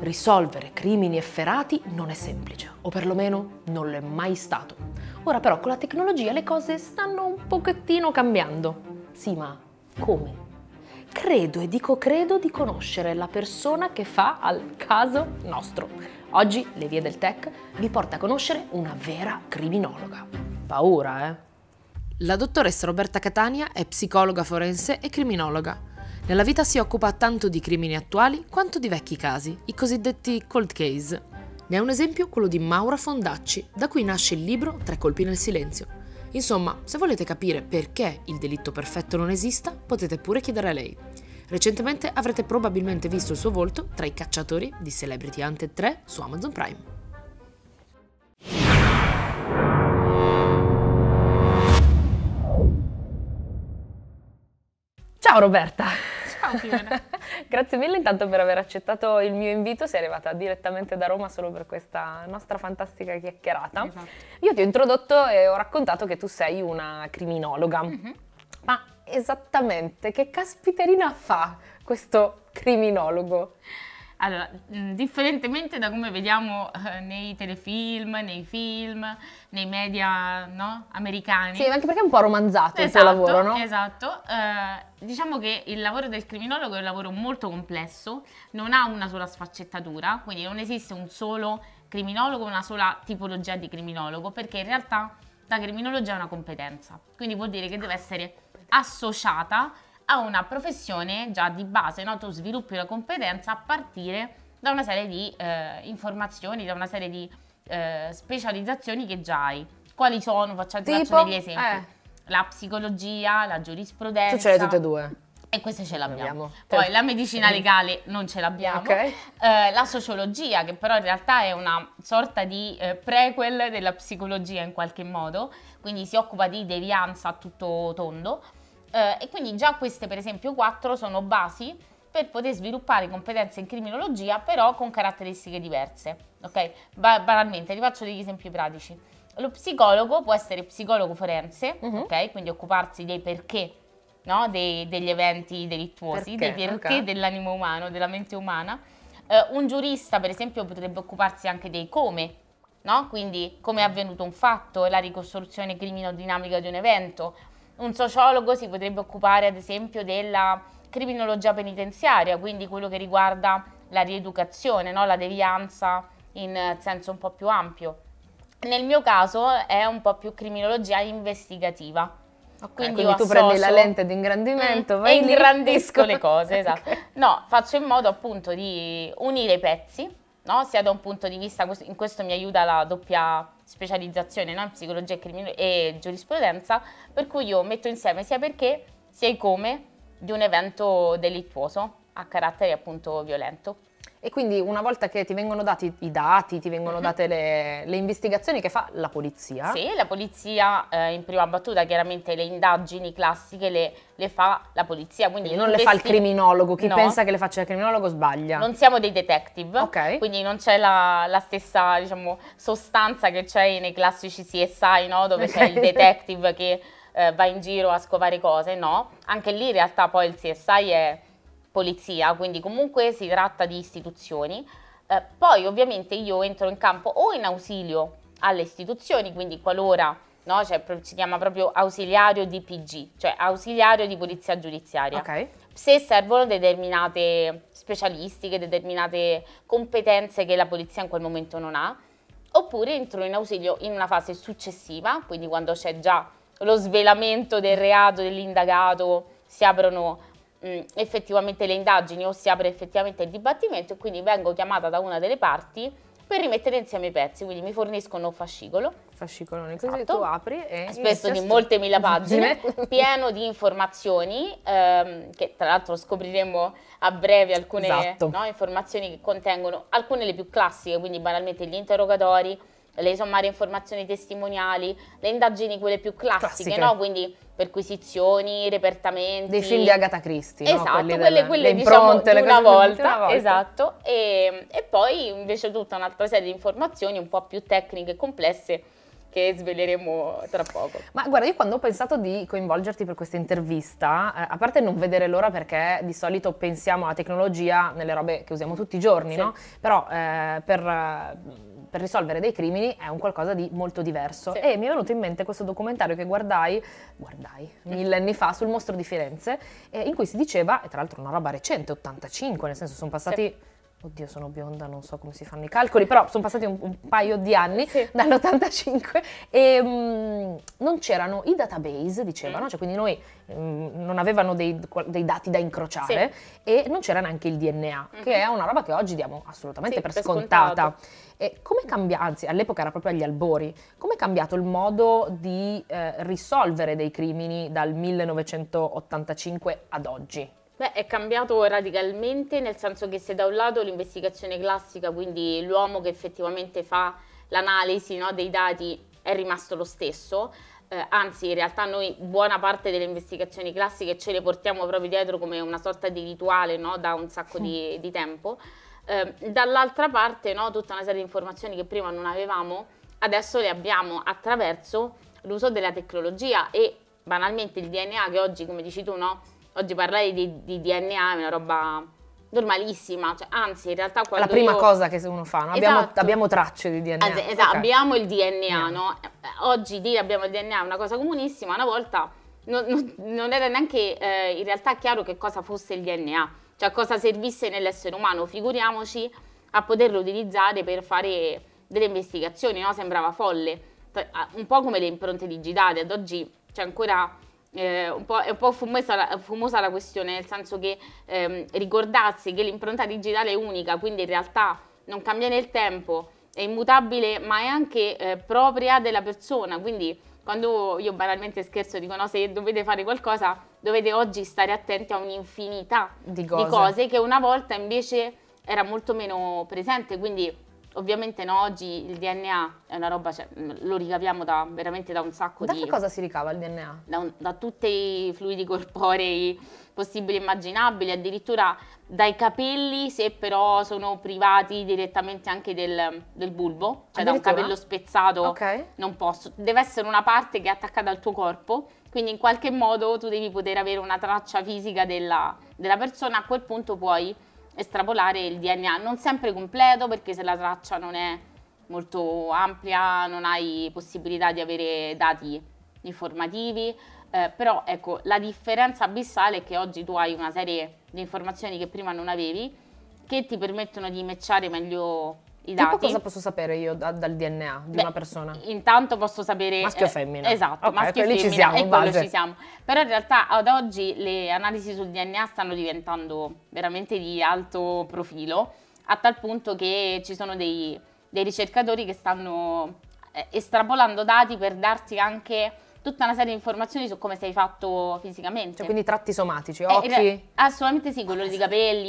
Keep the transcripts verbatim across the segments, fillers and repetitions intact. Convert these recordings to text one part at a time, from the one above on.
risolvere crimini efferati non è semplice, o perlomeno non lo è mai stato. Ora però con la tecnologia le cose stanno un pochettino cambiando. Sì, ma come? Credo, e dico credo, di conoscere la persona che fa al caso nostro. Oggi Le Vie del Tech vi porta a conoscere una vera criminologa. Paura, eh? La dottoressa Roberta Catania è psicologa forense e criminologa. Nella vita si occupa tanto di crimini attuali quanto di vecchi casi, i cosiddetti cold case. Ne è un esempio quello di Maura Fondacci, da cui nasce il libro Tre colpi nel silenzio. Insomma, se volete capire perché il delitto perfetto non esista, potete pure chiedere a lei. Recentemente avrete probabilmente visto il suo volto tra i cacciatori di Celebrity Hunted tre su Amazon Prime. Ciao Roberta! Ciao Fiona! Grazie mille intanto per aver accettato il mio invito, sei arrivata direttamente da Roma solo per questa nostra fantastica chiacchierata. Esatto. Io ti ho introdotto e ho raccontato che tu sei una criminologa, mm-hmm. ma esattamente che caspiterina fa questo criminologo? Allora, differentemente da come vediamo eh, nei telefilm, nei film, nei media no, americani. Sì, anche perché è un po' romanzato esatto, il tuo lavoro, no? Esatto, eh, diciamo che il lavoro del criminologo è un lavoro molto complesso, non ha una sola sfaccettatura, quindi non esiste un solo criminologo, una sola tipologia di criminologo, perché in realtà la criminologia è una competenza, quindi vuol dire che deve essere associata a una professione già di base, no? Tu sviluppi una competenza a partire da una serie di eh, informazioni, da una serie di eh, specializzazioni che già hai. Quali sono? Faccio, tipo? faccio degli esempi. Eh. La psicologia, la giurisprudenza. Tu ce le hai tutte e due? E queste ce l'abbiamo. Abbiamo. Poi la medicina legale non ce l'abbiamo. Okay. Eh, la sociologia, che però in realtà è una sorta di eh, prequel della psicologia in qualche modo, quindi si occupa di devianza a tutto tondo. Uh, e quindi già queste per esempio quattro sono basi per poter sviluppare competenze in criminologia, però con caratteristiche diverse, ok? Ba- banalmente, ti faccio degli esempi pratici. Lo psicologo può essere psicologo forense, uh-huh. ok? Quindi occuparsi dei perché, no? Dei, degli eventi delittuosi, perché? dei perché Okay. dell'animo umano, della mente umana. Uh, un giurista per esempio potrebbe occuparsi anche dei come, no? Quindi come è avvenuto un fatto, la ricostruzione criminodinamica di un evento. Un sociologo si potrebbe occupare ad esempio della criminologia penitenziaria, quindi quello che riguarda la rieducazione, no? La devianza in senso un po' più ampio. Nel mio caso è un po' più criminologia investigativa. Okay, quindi, quindi tu associo... prendi la lente di ingrandimento, mm, vai e ingrandisco le cose, esatto. Okay. No, faccio in modo appunto di unire i pezzi, no? Sia da un punto di vista, in questo mi aiuta la doppia specializzazione, no? In psicologia e, e giurisprudenza, per cui io metto insieme sia perché sia i come di un evento delittuoso a carattere appunto violento. E quindi una volta che ti vengono dati i dati, ti vengono Mm-hmm. date le, le investigazioni che fa la polizia? Sì, la polizia eh, in prima battuta chiaramente le indagini classiche le, le fa la polizia. Quindi, quindi non le fa il criminologo, chi no. pensa che le faccia il criminologo sbaglia. Non siamo dei detective, okay. Quindi non c'è la, la stessa diciamo, sostanza che c'è nei classici C S I, no? Dove okay. c'è il detective che eh, va in giro a scovare cose, no? Anche lì in realtà poi il C S I è polizia, quindi comunque si tratta di istituzioni. Eh, poi ovviamente io entro in campo o in ausilio alle istituzioni, quindi qualora, no, cioè, si chiama proprio ausiliario D P G, cioè ausiliario di polizia giudiziaria. Okay. Se servono determinate specialistiche, determinate competenze che la polizia in quel momento non ha, oppure entro in ausilio in una fase successiva, quindi quando c'è già lo svelamento del reato, dell'indagato, si aprono effettivamente le indagini o si apre effettivamente il dibattimento e quindi vengo chiamata da una delle parti per rimettere insieme i pezzi, quindi mi forniscono un fascicolo. Fascicolone, così esatto. Tu apri e... Spesso di molte mila pagine, pieno di informazioni, ehm, che tra l'altro scopriremo a breve alcune esatto. no, informazioni che contengono, alcune le più classiche, quindi banalmente gli interrogatori, le sommarie informazioni testimoniali, le indagini quelle più classiche, classiche. No? Quindi perquisizioni, repertamenti. Dei film di Agatha Christie, esatto, no? quelle, delle, quelle le diciamo di le una, volta, una volta, esatto, e, e poi invece tutta un'altra serie di informazioni un po' più tecniche e complesse che sveleremo tra poco. Ma guarda, io quando ho pensato di coinvolgerti per questa intervista, eh, a parte non vedere l'ora perché di solito pensiamo alla tecnologia nelle robe che usiamo tutti i giorni, Sì. no? Però eh, per, eh, per risolvere dei crimini è un qualcosa di molto diverso. Sì. E mi è venuto in mente questo documentario che guardai, guardai mille anni fa sul Mostro di Firenze, eh, in cui si diceva, e tra l'altro una roba recente, ottantacinque, nel senso sono passati... Sì. Oddio, sono bionda, non so come si fanno i calcoli, però sono passati un, un paio di anni Sì. dall'ottantacinque e um, non c'erano i database, dicevano, Mm. cioè quindi noi um, non avevano dei, dei dati da incrociare e non c'era neanche il D N A, Mhm. che è una roba che oggi diamo assolutamente Sì, per per scontata. scontato. E come cambia, anzi all'epoca era proprio agli albori, come è cambiato il modo di eh, risolvere dei crimini dal millenovecentottantacinque ad oggi? Beh, è cambiato radicalmente, nel senso che se da un lato l'investigazione classica, quindi l'uomo che effettivamente fa l'analisi, no, dei dati, è rimasto lo stesso, eh, anzi in realtà noi buona parte delle investigazioni classiche ce le portiamo proprio dietro come una sorta di rituale, no, da un sacco di, di tempo. Eh, dall'altra parte, no, tutta una serie di informazioni che prima non avevamo, adesso le abbiamo attraverso l'uso della tecnologia e banalmente il D N A che oggi, come dici tu, no? Oggi parlare di, di D N A è una roba normalissima, cioè, anzi in realtà È quando la prima io... cosa che uno fa, no? abbiamo, Esatto. abbiamo tracce di D N A. Anzi, esatto, Ok. abbiamo il D N A, Yeah. no? Eh, Oggi dire abbiamo il D N A è una cosa comunissima, una volta non, non- non era neanche eh, in realtà chiaro che cosa fosse il D N A, cioè cosa servisse nell'essere umano, figuriamoci a poterlo utilizzare per fare delle investigazioni, no? Sembrava folle, T- un po' come le impronte digitali, ad oggi c'è ancora... Eh, un po', è un po' fumosa la, fumosa la questione, nel senso che ehm, ricordarsi che l'impronta digitale è unica, quindi in realtà non cambia nel tempo, è immutabile, ma è anche eh, propria della persona. Quindi quando io banalmente scherzo dico no, se dovete fare qualcosa dovete oggi stare attenti a un'infinità Di di cose. cose che una volta invece era molto meno presente, quindi ovviamente no, oggi il D N A è una roba, cioè, lo ricaviamo da, veramente da un sacco Da di... che cosa si ricava il D N A? Da, un- da tutti i fluidi corporei possibili e immaginabili, addirittura dai capelli, se però sono privati direttamente anche del, del bulbo, cioè da un Addirittura? capello spezzato Ok. non posso, deve essere una parte che è attaccata al tuo corpo, quindi in qualche modo tu devi poter avere una traccia fisica della, della persona, a quel punto puoi estrapolare il D N A, non sempre completo perché se la traccia non è molto ampia non hai possibilità di avere dati informativi, eh, però ecco la differenza abissale è che oggi tu hai una serie di informazioni che prima non avevi che ti permettono di matchare meglio i Tipo dati. cosa posso sapere io da- dal D N A di Beh, una persona? Intanto posso sapere... Maschio o eh, femmina? Esatto, Ok, maschio e quelli ci femmina, siamo, e quello base. ci siamo. Però in realtà ad oggi le analisi sul D N A stanno diventando veramente di alto profilo, a tal punto che ci sono dei, dei ricercatori che stanno eh, estrapolando dati per darti anche tutta una serie di informazioni su come sei fatto fisicamente. Cioè, quindi tratti somatici, Eh, in occhi... re- assolutamente sì, colore di capelli,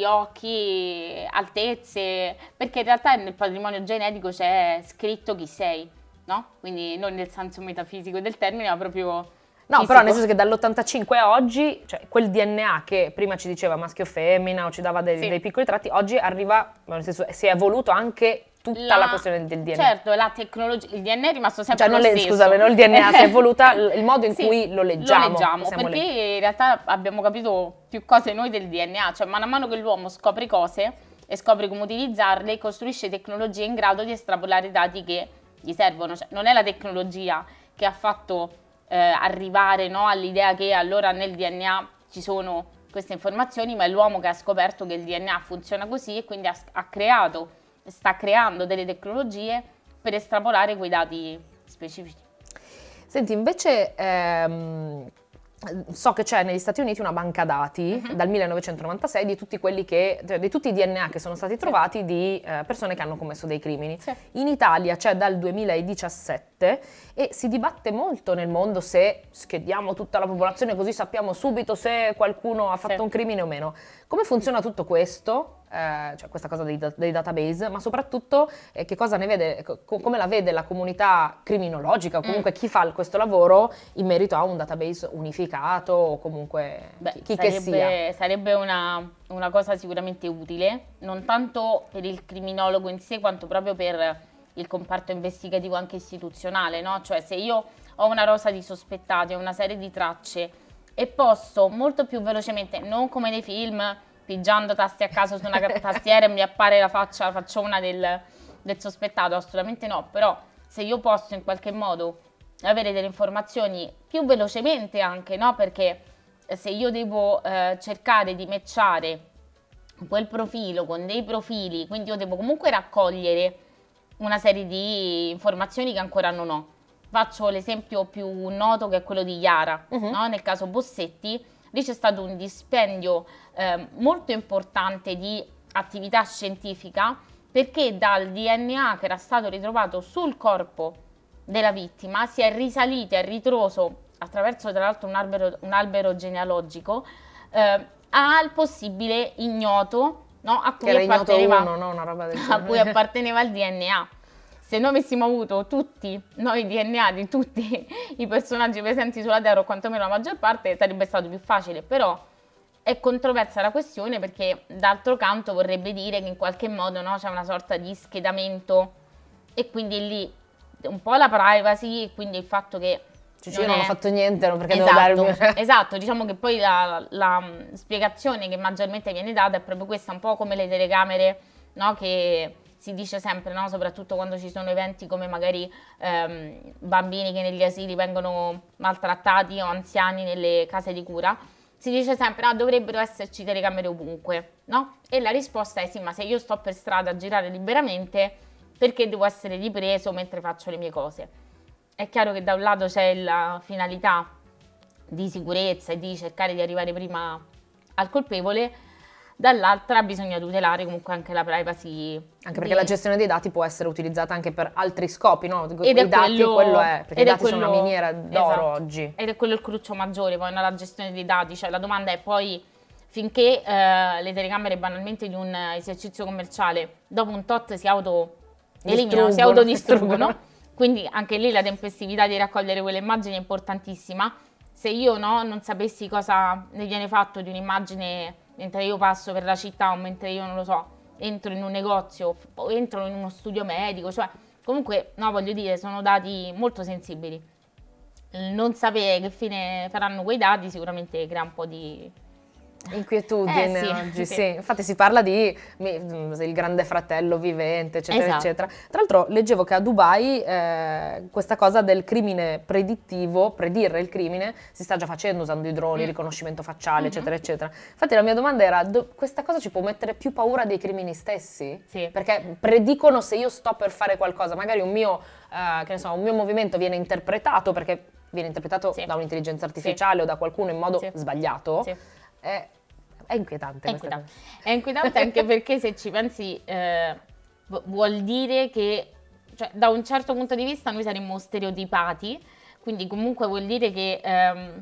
occhi, altezze, perché in realtà nel patrimonio genetico c'è scritto chi sei, no? Quindi non nel senso metafisico del termine, ma proprio No, fisico. però nel senso che dall'ottantacinque a oggi, cioè quel D N A che prima ci diceva maschio o femmina o ci dava dei, Sì. dei piccoli tratti, oggi arriva, nel senso si è evoluto anche tutta la, questione del D N A. Certo, la tecnologia, il D N A è rimasto sempre Cioè, non lo le- stesso. scusami, non il D N A, si è evoluta l- il modo in Sì, cui lo leggiamo. Lo leggiamo, Possiamo perché le- in realtà abbiamo capito più cose noi del D N A, cioè man mano che l'uomo scopre cose e scopre come utilizzarle, costruisce tecnologie in grado di estrapolare i dati che gli servono. Cioè, non è la tecnologia che ha fatto eh, arrivare, no, all'idea che allora nel D N A ci sono queste informazioni, ma è l'uomo che ha scoperto che il D N A funziona così e quindi ha, ha creato, sta creando delle tecnologie per estrapolare quei dati specifici. Senti, invece ehm, so che c'è negli Stati Uniti una banca dati Mhm. dal millenovecentonovantasei di tutti quelli che, cioè, di tutti i D N A che sono stati trovati di eh, persone che hanno commesso dei crimini. Sì. In Italia c'è dal duemiladiciassette e si dibatte molto nel mondo se schediamo tutta la popolazione così sappiamo subito se qualcuno ha fatto Sì. un crimine o meno. Come funziona tutto questo? Eh, cioè questa cosa dei, da- dei database, ma soprattutto eh, che cosa ne vede, co- come la vede la comunità criminologica o comunque chi fa questo lavoro in merito a un database unificato o comunque Beh, chi, chi che sia. sarebbe, sarebbe una, una cosa sicuramente utile, non tanto per il criminologo in sé quanto proprio per il comparto investigativo anche istituzionale, no? Cioè se io ho una rosa di sospettati, ho una serie di tracce e posso molto più velocemente, non come nei film, pigiando tasti a caso su una tastiera e mi appare la faccia, la facciona del, del sospettato, assolutamente no, però se io posso in qualche modo avere delle informazioni più velocemente anche, no? Perché se io devo eh, cercare di matchare quel profilo con dei profili, quindi io devo comunque raccogliere una serie di informazioni che ancora non ho. Faccio l'esempio più noto che è quello di Iara, uh-huh. no? Nel caso Bossetti, lì c'è stato un dispendio eh, molto importante di attività scientifica, perché dal D N A che era stato ritrovato sul corpo della vittima si è risaliti a ritroso attraverso tra l'altro un albero, un albero genealogico eh, al possibile ignoto, no? a, cui apparteneva, uno, no? Una roba del a cui apparteneva il D N A. Se noi avessimo avuto tutti noi i D N A di tutti i personaggi presenti sulla Terra, o quantomeno la maggior parte, sarebbe stato più facile, però è controversa la questione perché d'altro canto vorrebbe dire che in qualche modo, no, c'è una sorta di schedamento e quindi lì un po' la privacy e quindi il fatto che cioè, non io non è... ho fatto niente, no, perché esatto, devo dare il mio... esatto, diciamo che poi la, la spiegazione che maggiormente viene data è proprio questa, un po' come le telecamere, no, che si dice sempre, no, soprattutto quando ci sono eventi come magari ehm, bambini che negli asili vengono maltrattati o anziani nelle case di cura, si dice sempre, no, dovrebbero esserci telecamere ovunque, no? E la risposta è sì, ma se io sto per strada a girare liberamente, perché devo essere ripreso mentre faccio le mie cose? È chiaro che da un lato c'è la finalità di sicurezza e di cercare di arrivare prima al colpevole, dall'altra bisogna tutelare comunque anche la privacy. Anche perché di... la gestione dei dati può essere utilizzata anche per altri scopi, no? Ed I dati, quello, quello è, perché i dati quello, sono una miniera d'oro esatto, oggi. Ed è quello il cruccio maggiore poi nella gestione dei dati, cioè la domanda è poi finché eh, le telecamere banalmente di un esercizio commerciale dopo un tot si auto eliminano, si autodistruggono, quindi anche lì la tempestività di raccogliere quelle immagini è importantissima. Se io no, non sapessi cosa ne viene fatto di un'immagine mentre io passo per la città o mentre io, non lo so, entro in un negozio o entro in uno studio medico, cioè comunque, no, voglio dire, sono dati molto sensibili. Non sapere che fine faranno quei dati sicuramente crea un po' di... inquietudine eh, sì, oggi, sì. sì. Infatti si parla di il grande fratello vivente, eccetera, esatto. eccetera. Tra l'altro leggevo che a Dubai eh, questa cosa del crimine predittivo, predire il crimine, si sta già facendo usando i droni, mm. riconoscimento facciale, mm-hmm. eccetera, eccetera. Infatti la mia domanda era, do, questa cosa ci può mettere più paura dei crimini stessi? Sì. Perché predicono se io sto per fare qualcosa, magari un mio, eh, che ne so, un mio movimento viene interpretato, perché viene interpretato sì. da un'intelligenza artificiale sì. o da qualcuno in modo sì. sbagliato, sì. Eh, È inquietante. È inquietante. È inquietante anche perché se ci pensi eh, vuol dire che cioè, da un certo punto di vista noi saremmo stereotipati, quindi comunque vuol dire che ehm,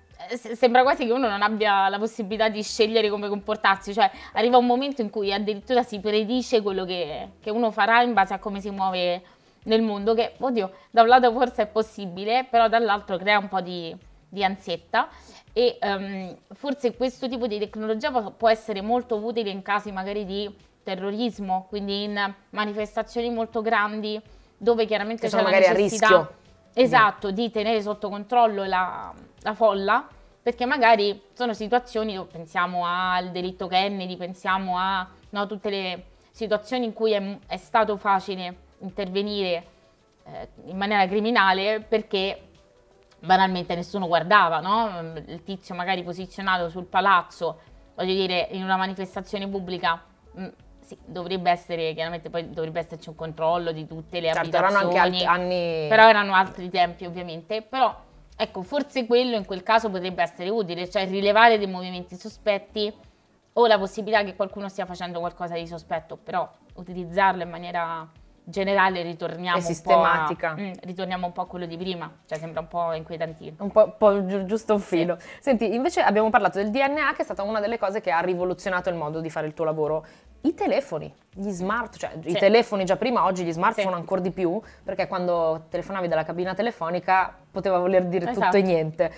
sembra quasi che uno non abbia la possibilità di scegliere come comportarsi, cioè arriva un momento in cui addirittura si predice quello che, che uno farà in base a come si muove nel mondo, che oddio da un lato forse è possibile, però dall'altro crea un po' di, di ansietta. E um, forse questo tipo di tecnologia può essere molto utile in casi magari di terrorismo, quindi in manifestazioni molto grandi dove chiaramente c'è la necessità a rischio. Esatto, di tenere sotto controllo la, la folla, perché magari sono situazioni dove pensiamo al delitto Kennedy, pensiamo a no, tutte le situazioni in cui è, è stato facile intervenire eh, in maniera criminale perché banalmente nessuno guardava, no? Il tizio magari posizionato sul palazzo, voglio dire, in una manifestazione pubblica, mh, sì, dovrebbe essere, chiaramente poi dovrebbe esserci un controllo di tutte le certo, abitazioni. Erano anche anni... Però erano altri tempi ovviamente, però ecco, forse quello in quel caso potrebbe essere utile, cioè rilevare dei movimenti sospetti o la possibilità che qualcuno stia facendo qualcosa di sospetto, però utilizzarlo in maniera... generale ritorniamo è sistematica. Un po' a, mm, ritorniamo un po' a quello di prima, cioè sembra un po' inquietantino. Un po', po' gi- giusto un filo. Sì. Senti, invece abbiamo parlato del D N A che è stata una delle cose che ha rivoluzionato il modo di fare il tuo lavoro. i telefoni, gli smart, cioè Sì. i telefoni già prima, oggi gli smartphone Sì. ancora di più, perché quando telefonavi dalla cabina telefonica poteva voler dire Esatto. tutto e niente.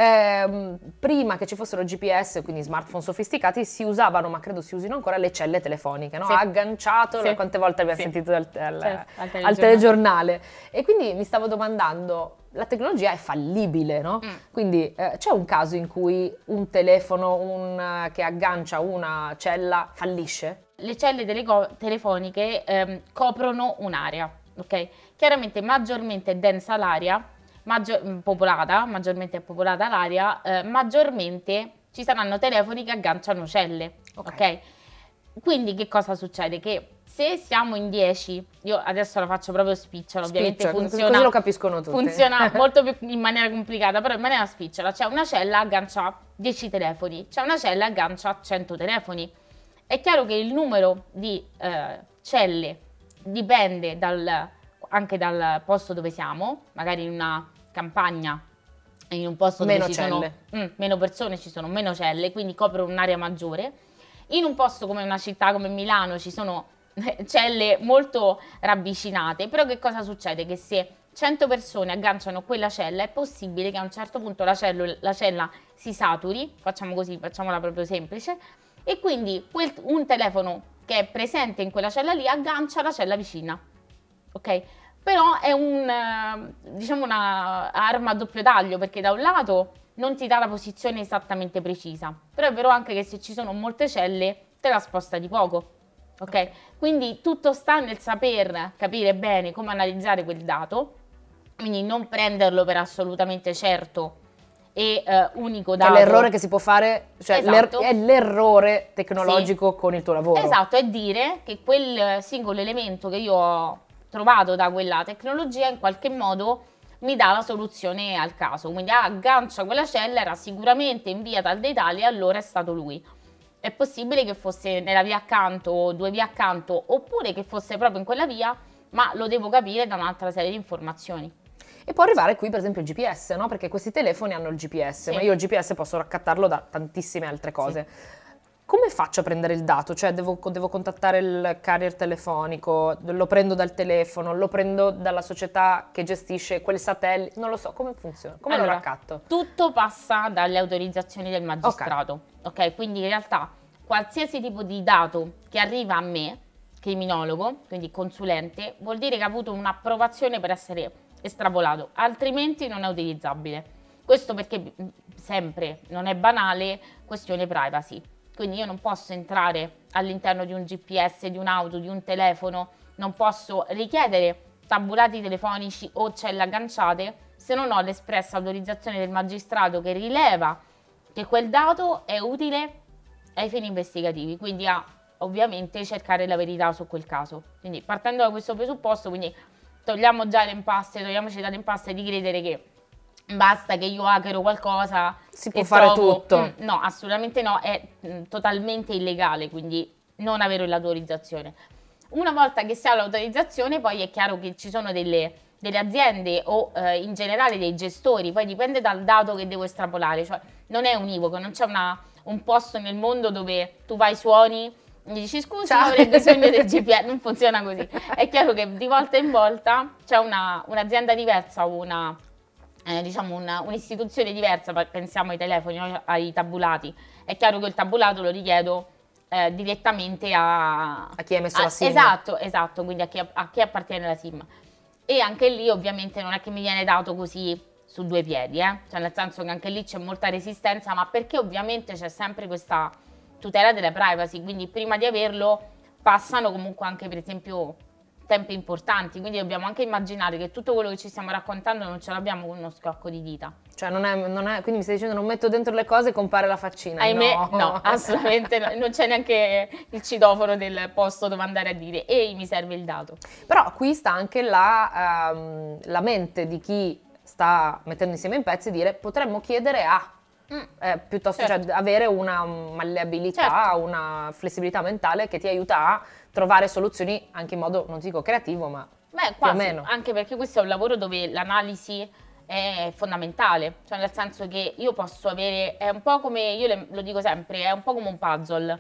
Ehm, prima che ci fossero G P S, quindi smartphone sofisticati, si usavano, ma credo si usino ancora, le celle telefoniche, no? Sì. Agganciato, Sì. quante volte abbiamo Sì. sentito al, al- Certo, al al telegiornale. telegiornale. E quindi mi stavo domandando, la tecnologia è fallibile, no? Mm. Quindi eh, c'è un caso in cui un telefono un, eh, che aggancia una cella fallisce? Le celle teleco- telefoniche ehm, coprono un'area, ok? Chiaramente maggiormente è densa l'area, maggior- mh, popolata, maggiormente è popolata l'area, eh, maggiormente ci saranno telefoni che agganciano celle, Ok. ok? Quindi che cosa succede? Che se siamo in dieci, io adesso la faccio proprio spicciola, ovviamente Spiccia, così- funziona, così lo capiscono tutti. funziona molto più in maniera complicata, però in maniera spicciola, c'è una cella aggancia dieci telefoni, c'è una cella aggancia cento telefoni. È chiaro che il numero di eh, celle dipende dal, anche dal posto dove siamo, magari in una campagna, in un posto Meno dove ci celle. sono mm, meno persone, ci sono meno celle, quindi copre un'area maggiore. In un posto come una città come Milano ci sono celle molto ravvicinate, però che cosa succede? Che se cento persone agganciano quella cella è possibile che a un certo punto la, cello- la cella si saturi, facciamo così, facciamola proprio semplice, e quindi quel- un telefono che è presente in quella cella lì aggancia la cella vicina, ok? Però è un, eh, diciamo una arma a doppio taglio, perché da un lato non ti dà la posizione esattamente precisa, però è vero anche che se ci sono molte celle te la sposta di poco, ok? Quindi tutto sta nel saper capire bene come analizzare quel dato, quindi non prenderlo per assolutamente certo e eh, unico Che dato. è l'errore che si può fare, cioè Esatto. l'er- è l'errore tecnologico con il tuo lavoro. Esatto, è dire che quel singolo elemento che io ho trovato da quella tecnologia in qualche modo mi dà la soluzione al caso. Quindi ah, aggancia quella cella, era sicuramente in via tal dei tali, e allora è stato lui. È possibile che fosse nella via accanto o due vie accanto, oppure che fosse proprio in quella via, ma lo devo capire da un'altra serie di informazioni. E può arrivare qui per esempio il G P S, no? Perché questi telefoni hanno il G P S, Sì. ma io il G P S posso raccattarlo da tantissime altre cose. Come faccio a prendere il dato? Cioè devo, devo contattare il carrier telefonico, lo prendo dal telefono, lo prendo dalla società che gestisce quel satellite, non lo so, come funziona? Come Allora, lo raccatto? Tutto passa dalle autorizzazioni del magistrato, ok? Quindi in realtà qualsiasi tipo di dato che arriva a me, criminologo, quindi consulente, vuol dire che ha avuto un'approvazione per essere estrapolato, altrimenti non è utilizzabile. Questo perché mh, sempre, non è banale, questione privacy. Quindi io non posso entrare all'interno di un G P S, di un'auto, di un telefono, non posso richiedere tabulati telefonici o celle agganciate se non ho l'espressa autorizzazione del magistrato che rileva che quel dato è utile ai fini investigativi, quindi a ovviamente cercare la verità su quel caso. Quindi partendo da questo presupposto, quindi togliamo già le impasse, togliamoci dalle impasse di credere che basta che io hackero qualcosa Si può e fare trovo- tutto. Mm, no, assolutamente no, è mm, totalmente illegale, quindi non avere l'autorizzazione. Una volta che si ha l'autorizzazione, poi è chiaro che ci sono delle, delle aziende o eh, in generale dei gestori, poi dipende dal dato che devo estrapolare, cioè non è univoco, non c'è una- un posto nel mondo dove tu vai, suoni, mi dici scusi, Ciao. avrei bisogno del G P S, non funziona così. È chiaro che di volta in volta c'è una- un'azienda diversa o una, eh, diciamo una- un'istituzione diversa, pa- pensiamo ai telefoni, no? Ai tabulati. È chiaro che il tabulato lo richiedo eh, direttamente a, A chi ha messo la SIM. Esatto, esatto, quindi a chi, a chi appartiene la SIM. E anche lì ovviamente non è che mi viene dato così su due piedi, eh? Cioè nel senso che anche lì c'è molta resistenza, ma perché ovviamente c'è sempre questa tutela della privacy, quindi prima di averlo passano comunque anche per esempio tempi importanti, quindi dobbiamo anche immaginare che tutto quello che ci stiamo raccontando non ce l'abbiamo con uno scocco di dita. Cioè non è, non è- quindi mi stai dicendo non metto dentro le cose e compare la faccina? Ahimè, no, no, assolutamente no, non c'è neanche il citofono del posto dove andare a dire ehi, mi serve il dato. Però qui sta anche la, ehm, la mente di chi sta mettendo insieme in pezzi e dire potremmo chiedere a, Mm. eh, piuttosto Certo. cioè, avere una malleabilità, Certo. una flessibilità mentale che ti aiuta a trovare soluzioni anche in modo, non dico creativo, ma Beh, più o quasi, meno. anche perché questo è un lavoro dove l'analisi è fondamentale, cioè nel senso che io posso avere, è un po' come, io le- lo dico sempre, è un po' come un puzzle,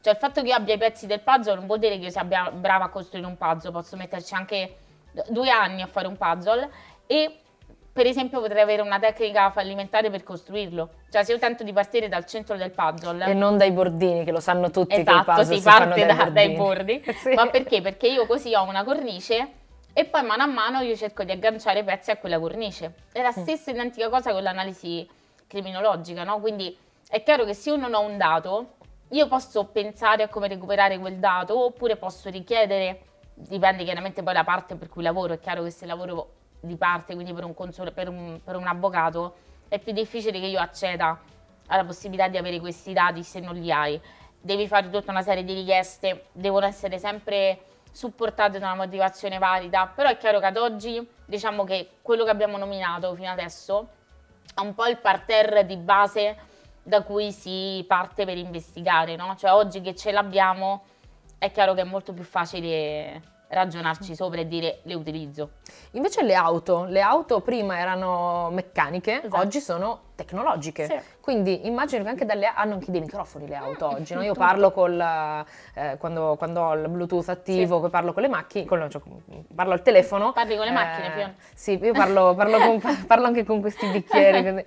Cioè il fatto che io abbia i pezzi del puzzle non vuol dire che io sia bra- brava a costruire un puzzle, posso metterci anche due anni a fare un puzzle e per esempio potrei avere una tecnica fallimentare per costruirlo. Cioè se io tento di partire dal centro del puzzle... E non dai bordini, che lo sanno tutti, esatto, che i puzzle si, si parte fanno da, dai dai bordini. bordi. Sì. Ma perché? Perché io così ho una cornice e poi mano a mano io cerco di agganciare i pezzi a quella cornice. È la stessa identica cosa con l'analisi criminologica, no? Quindi è chiaro che se io non ho un dato, io posso pensare a come recuperare quel dato oppure posso richiedere, dipende chiaramente poi la parte per cui lavoro, è chiaro che se lavoro di parte, quindi per un, console, per un, per un avvocato, è più difficile che io acceda alla possibilità di avere questi dati se non li hai. Devi fare tutta una serie di richieste, devono essere sempre supportate da una motivazione valida, però è chiaro che ad oggi diciamo che quello che abbiamo nominato fino adesso è un po' il parterre di base da cui si parte per investigare, no? Cioè oggi che ce l'abbiamo è chiaro che è molto più facile ragionarci sopra e dire le utilizzo. Invece le auto, le auto prima erano meccaniche, Esatto. oggi sono tecnologiche, Sì. Quindi immagino che anche dalle hanno anche dei microfoni le auto Mm, oggi, no? Io tutto. parlo col, eh, quando, quando ho il Bluetooth attivo, che parlo con le macchine, con- cioè, parlo al telefono. Parli con le macchine, Fiona? Sì, io parlo, parlo, con- parlo anche con questi bicchieri. così.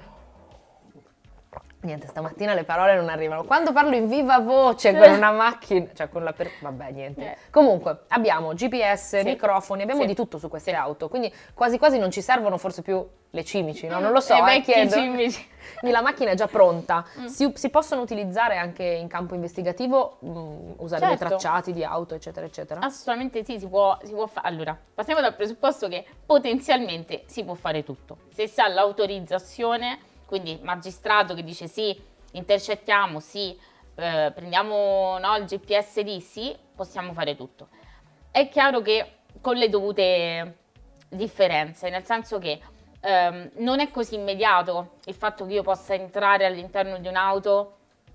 Niente, stamattina le parole non arrivano. Quando parlo in viva voce con una macchina, cioè con la per... vabbè, niente. Eh. Comunque, abbiamo G P S, Sì. microfoni, abbiamo Sì. di tutto su queste Sì. auto, quindi quasi quasi non ci servono forse più le cimici, no? Non lo so, I eh, vecchi chiedo. cimici. Quindi la macchina è già pronta. Mm. Si, si possono utilizzare anche in campo investigativo, mh, usare dei Certo. tracciati di auto, eccetera, eccetera? Assolutamente sì, si può, si può fare. Allora, partiamo dal presupposto che potenzialmente si può fare tutto. Se si ha l'autorizzazione, quindi magistrato che dice sì, intercettiamo, sì, eh, prendiamo no, il G P S D, sì, possiamo fare tutto. È chiaro che con le dovute differenze, nel senso che ehm, non è così immediato il fatto che io possa entrare all'interno di un'auto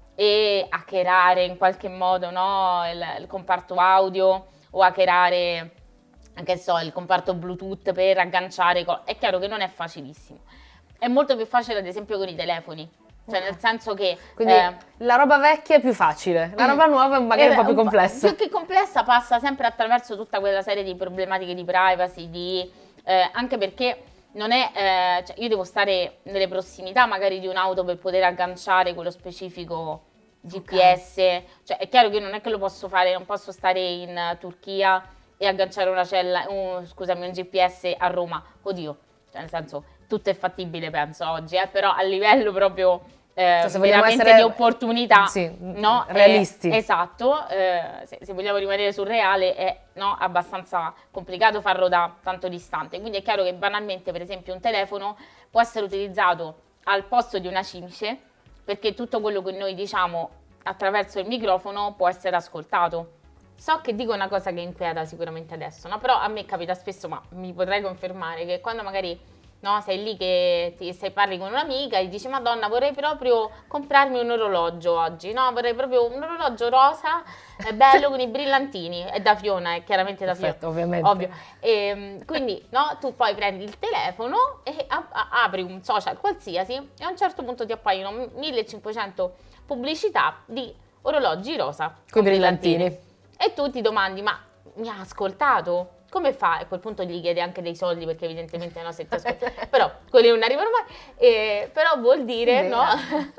e hackerare in qualche modo no, il, il comparto audio o hackerare, che so, il comparto Bluetooth per agganciare. co- È chiaro che non è facilissimo. È molto più facile ad esempio con i telefoni. Cioè nel senso che Quindi eh, la roba vecchia è più facile, la Mm. roba nuova è magari un po' più complessa. Più che complessa passa sempre attraverso tutta quella serie di problematiche di privacy, di, eh, anche perché non è, eh, cioè io devo stare nelle prossimità magari di un'auto per poter agganciare quello specifico G P S, cioè è chiaro che non è che lo posso fare, non posso stare in eh, Turchia e agganciare una cella, un, scusami, un G P S a Roma, oddio, cioè nel senso tutto è fattibile penso oggi, eh, però a livello proprio eh, Cioè, se vogliamo veramente essere- di opportunità, sì, no? realisti. Eh, esatto, eh, se, se vogliamo rimanere sul reale è no, abbastanza complicato farlo da tanto distante, quindi è chiaro che banalmente per esempio un telefono può essere utilizzato al posto di una cimice perché tutto quello che noi diciamo attraverso il microfono può essere ascoltato. So che dico una cosa che inquieta sicuramente adesso, no? Però a me capita spesso, ma mi potrai confermare, che quando magari no, sei lì che ti sei, parli con un'amica e dici Madonna vorrei proprio comprarmi un orologio oggi, no? Vorrei proprio un orologio rosa, è bello con i brillantini, è da Fiona, è chiaramente da Fiona. Perfetto, ovviamente. Ovvio. E, quindi no, tu poi prendi il telefono e a- a- apri un social qualsiasi e a un certo punto ti appaiono millecinquecento pubblicità di orologi rosa Coi brillantini. e tu ti domandi ma mi ha ascoltato? Come fa? A quel punto gli chiedi anche dei soldi perché evidentemente no se ti ascolta però quelli non arrivano mai e, però vuol dire Idea. no?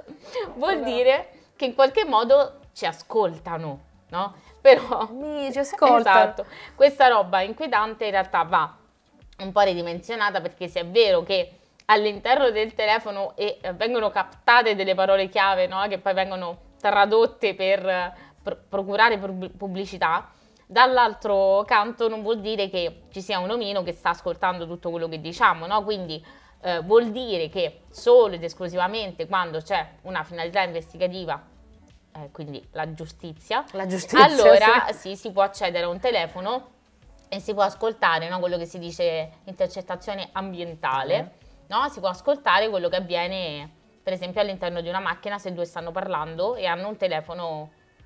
vuol dire che in qualche modo ci ascoltano, no? Però Mi ci ascolta. esatto, questa roba inquietante in realtà va un po' ridimensionata perché se è vero che all'interno del telefono e, eh, vengono captate delle parole chiave, no? Che poi vengono tradotte per eh, pro- procurare pub- pubblicità, dall'altro canto non vuol dire che ci sia un omino che sta ascoltando tutto quello che diciamo, no? Quindi eh, vuol dire che solo ed esclusivamente quando c'è una finalità investigativa, eh, quindi la giustizia, La giustizia, allora sì. sì, si può accedere a un telefono e si può ascoltare, no, quello che si dice intercettazione ambientale, no? Si può ascoltare quello che avviene per esempio all'interno di una macchina se due stanno parlando e hanno un telefono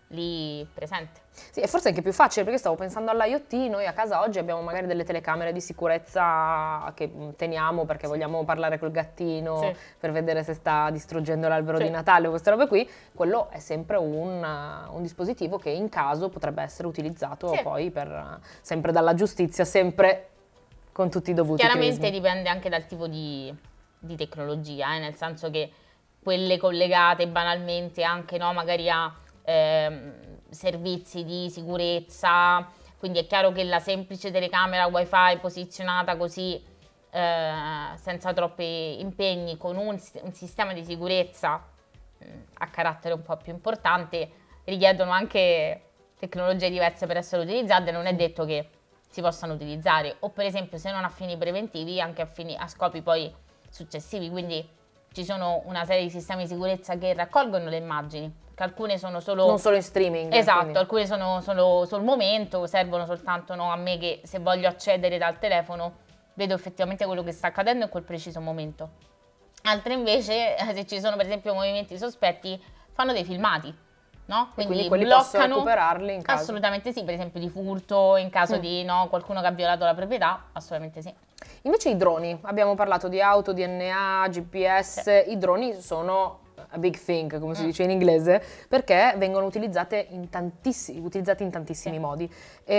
lì presente. Sì, e forse è anche più facile, perché stavo pensando all'IoT, noi a casa oggi abbiamo magari delle telecamere di sicurezza che teniamo perché vogliamo parlare col gattino, Sì. per vedere se sta distruggendo l'albero Sì. di Natale o queste robe qui. Quello è sempre un, un dispositivo che in caso potrebbe essere utilizzato Sì. poi per, sempre dalla giustizia, sempre con tutti i dovuti Chiaramente crismi. dipende anche dal tipo di, di tecnologia, eh, nel senso che quelle collegate banalmente anche, no, magari a ehm, servizi di sicurezza, quindi è chiaro che la semplice telecamera wifi posizionata così eh, senza troppi impegni con un, un sistema di sicurezza mh, a carattere un po' più importante richiedono anche tecnologie diverse per essere utilizzate, non è detto che si possano utilizzare, o per esempio se non a fini preventivi anche a, fini, a scopi poi successivi, quindi ci sono una serie di sistemi di sicurezza che raccolgono le immagini, che alcune sono solo... Non solo in streaming. Esatto, quindi. alcune sono solo sul momento, servono soltanto, no, a me che se voglio accedere dal telefono vedo effettivamente quello che sta accadendo in quel preciso momento. Altre invece, se ci sono per esempio movimenti sospetti, fanno dei filmati, no? Quindi, Quindi, quelli posso bloccano, recuperarli in caso. assolutamente sì, per esempio di furto, in caso Mm. di, no, qualcuno che ha violato la proprietà, assolutamente sì. Invece i droni, abbiamo parlato di auto, D N A, G P S, i droni sono a big thing, come si Mm. dice in inglese, perché vengono utilizzate in tantissimi, utilizzati in tantissimi Sì. modi.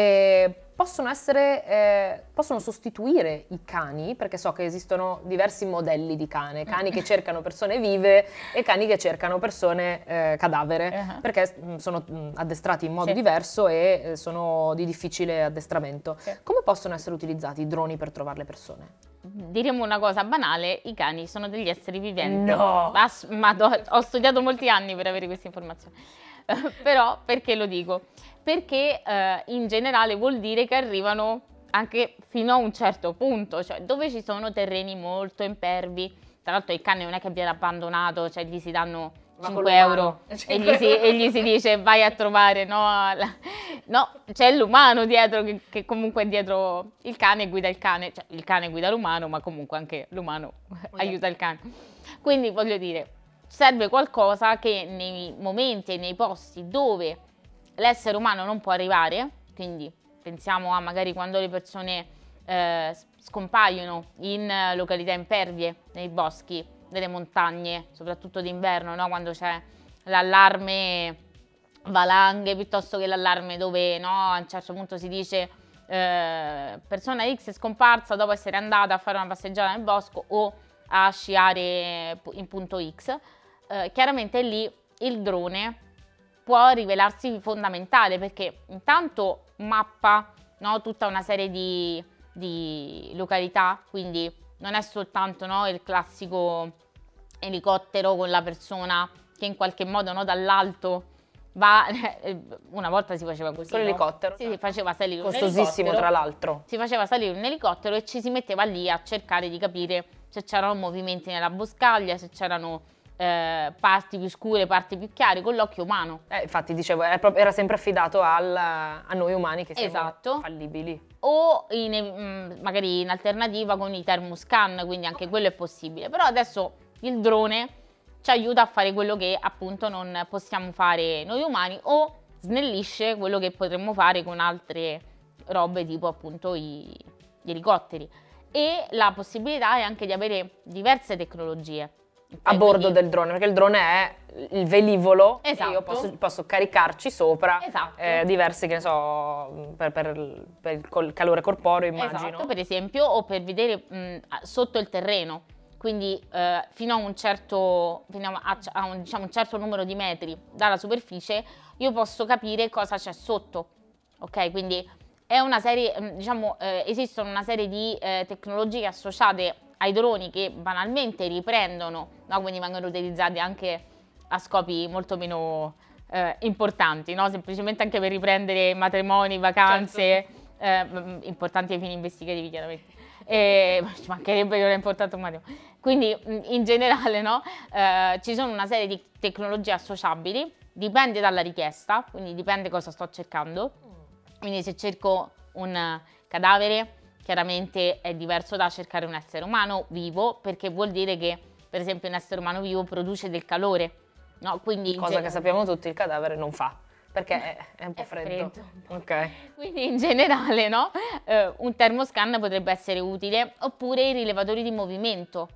E possono essere, eh, possono sostituire i cani, perché so che esistono diversi modelli di cane, cani che cercano persone vive e cani che cercano persone eh, cadavere, Uh-huh. perché mh, sono mh, addestrati in modo Sì. diverso e eh, sono di difficile addestramento. Sì. Come possono essere utilizzati i droni per trovare le persone? Diremo una cosa banale, i cani sono degli esseri viventi. No! Ass- ma do- ho studiato molti anni per avere questa informazione. Però perché lo dico? Perché eh, in generale vuol dire che arrivano anche fino a un certo punto, cioè dove ci sono terreni molto impervi. Tra l'altro il cane non è che viene abbandonato, cioè gli si danno Ma con cinque l'umano. euro e gli, si, e gli si dice vai a trovare, no, la- no, c'è l'umano dietro che, che comunque è dietro il cane e guida il cane, cioè il cane guida l'umano, ma comunque anche l'umano aiuta il cane. Quindi voglio dire, serve qualcosa che nei momenti e nei posti dove l'essere umano non può arrivare, quindi pensiamo a magari quando le persone eh, scompaiono in eh, località impervie, nei boschi, nelle montagne, soprattutto d'inverno, no? Quando c'è l'allarme valanghe piuttosto che l'allarme dove, no, a un certo punto si dice eh, persona X è scomparsa dopo essere andata a fare una passeggiata nel bosco o a sciare in punto X, eh, chiaramente lì il drone può rivelarsi fondamentale perché intanto mappa, no, tutta una serie di, di località, quindi non è soltanto, no, il classico elicottero con la persona che in qualche modo, no, dall'alto va, una volta si faceva così, Con no? l'elicottero, Sì, certo. si faceva salire un Costosissimo, elicottero. tra l'altro. Si faceva salire un elicottero e ci si metteva lì a cercare di capire se c'erano movimenti nella boscaglia, se c'erano eh, parti più scure, parti più chiare, con l'occhio umano. Eh, infatti, dicevo, era, proprio- era sempre affidato al- a noi umani che siamo Esatto. fallibili. O in, mm, magari in alternativa con i thermoscan, quindi anche quello è possibile. Però adesso il drone ci aiuta a fare quello che appunto non possiamo fare noi umani o snellisce quello che potremmo fare con altre robe tipo appunto i, gli elicotteri. E la possibilità è anche di avere diverse tecnologie. A Ok, bordo quindi- del drone, perché il drone è il velivolo Esatto. e io posso, posso caricarci sopra Esatto. eh, diverse, che ne so, per, per- per il col- calore corporeo, immagino. Esatto, per esempio, o per vedere mh, sotto il terreno, quindi eh, fino a un certo, fino a, a un, diciamo, un certo numero di metri dalla superficie, io posso capire cosa c'è sotto, ok? Quindi è una serie, mh, diciamo, eh, esistono una serie di eh, tecnologie associate ai droni che banalmente riprendono, no? Quindi vengono utilizzati anche a scopi molto meno eh, importanti, no? Semplicemente anche per riprendere matrimoni, vacanze, eh, m- importanti ai fini investigativi chiaramente. E, ci mancherebbe che non è importante un matrimonio. Quindi mh, in generale, no? Eh, ci sono una serie di tecnologie associabili, dipende dalla richiesta, quindi dipende cosa sto cercando. Quindi se cerco un cadavere, chiaramente è diverso da cercare un essere umano vivo, perché vuol dire che per esempio un essere umano vivo produce del calore, no? Quindi in Cosa ge- che sappiamo tutti il cadavere non fa. Perché è, è un po' È freddo. freddo. Ok. Quindi in generale, no? Eh, un termoscan potrebbe essere utile, oppure i rilevatori di movimento.